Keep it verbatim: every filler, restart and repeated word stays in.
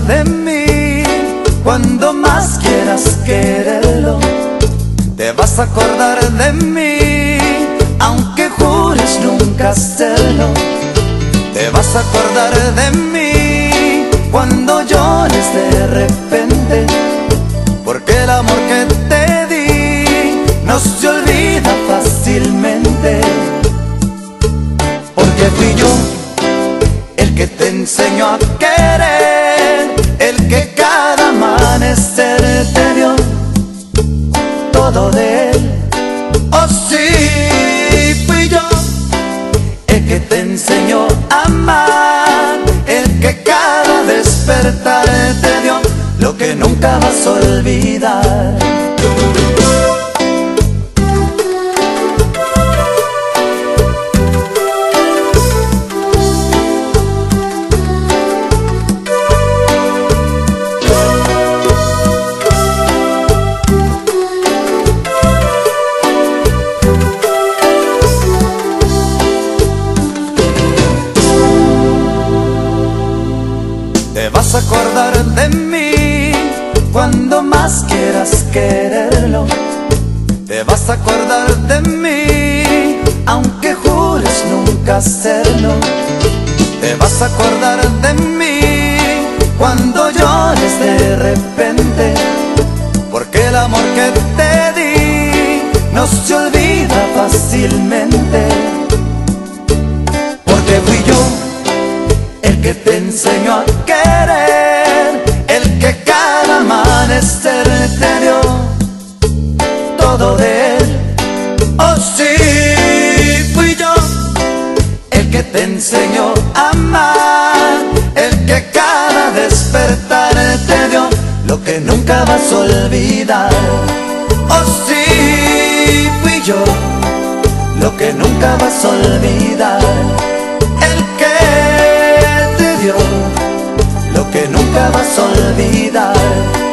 de mí cuando más quieras quererlo. Te vas a acordar de mí aunque jures nunca hacerlo. Te vas a acordar de mí cuando llores de repente, porque el amor que te di no se olvida fácilmente. Porque fui yo el que te enseñó a querer, el que cada amanecer te dio todo de él. Oh sí, fui yo el que te enseñó a amar, el que cada despertar te dio lo que nunca vas a olvidar. Te vas a acordar de mí cuando más quieras quererlo. Te vas a acordar de mí aunque jures nunca hacerlo. Te vas a acordar de mí cuando llores de repente, porque el amor que te di no se olvida fácilmente. Porque fui yo el que te enseñó a querer, el que cada amanecer te dio todo de él. Oh sí, fui yo el que te enseñó a amar, el que cada despertar te dio lo que nunca vas a olvidar. Oh sí, fui yo lo que nunca vas a olvidar, el que lo que nunca vas a olvidar.